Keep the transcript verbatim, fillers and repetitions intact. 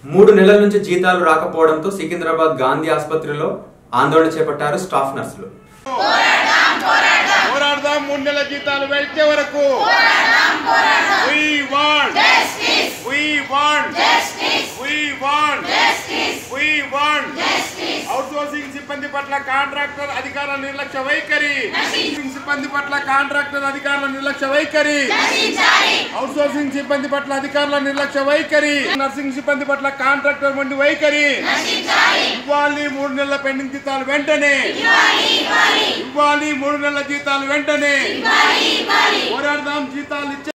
మూడు నెలల నుంచి జీతాలు రాకపోవడంతో సికింద్రాబాద్ గాంధీ ఆసుపత్రిలో ఆందోళన చేపట్టారు స్టాఫ్ నర్సులు. పోరాడదాం మూడు నెలల జీతాలు వచ్చే వరకు. We want justice. We want justice. We want justice. We want justice. Outsourcing సిబ్బంది పట్ల కాంట్రాక్టర్ అధికారుల నిర్లక్ష్య వైఖరి. సిబ్బంది పట్ల కాంట్రాక్టర్ అధికారుల నిర్లక్ష్య వైఖరి. అవుట్సోర్సింగ్ సిబ్బంది పట్ల అధికారుల నిర్లక్ష్య వైఖరి. నర్సింగ్ సిబ్బంది పట్ల కాంట్రాక్టర్ వంటి వైఖరి. ఇవ్వాలి మూడు నెలల పెండింగ్ జీతాలు వెంటనే. ఇవ్వాలి మూడు నెలల జీతాలు వెంటనే. పోరాడదాం జీతాలు